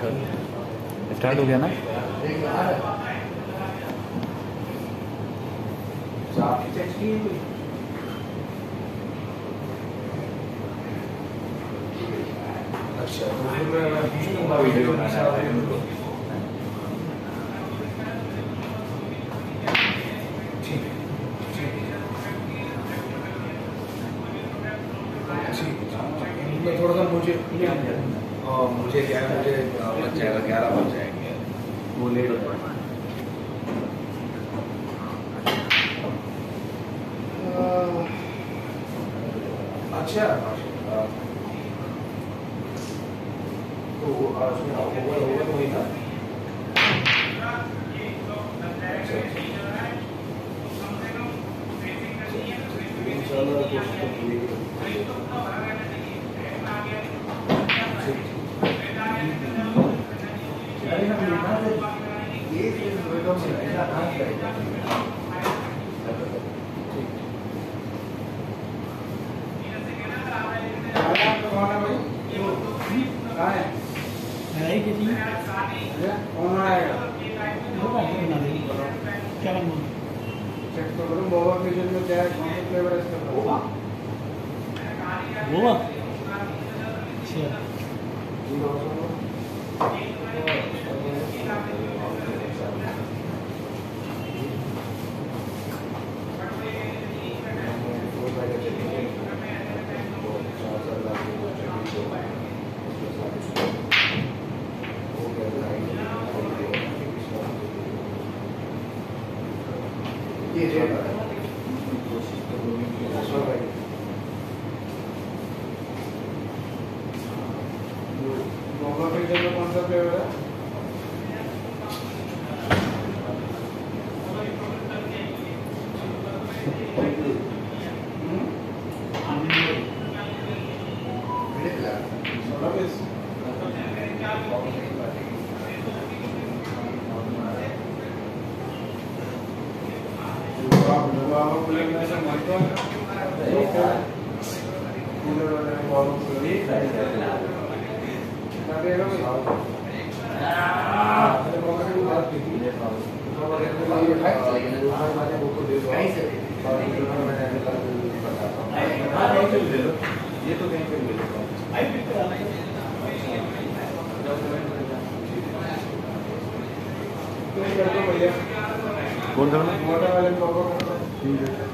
Start हो गया ना? अच्छा, तो फिर मैं वीडियो बना रहा हूँ। थोड़ा सा मुझे क्या है, मुझे बच जाएगा, 11 बज जाएंगे, वो लेट हो जाएगा। अच्छा, तो उसमें ओवर हुई ना? कौन आएगा? क्या बनना? चेक तो करो बोबा किचन में क्या है, कौन सा फ्लेवर है इसका? बोबा। बोबा? अच्छा। ये बोबा किचन में कौन सा फ्लेवर है? ये तो कहीं पे मिल कौन सा वाला? मोटा वाले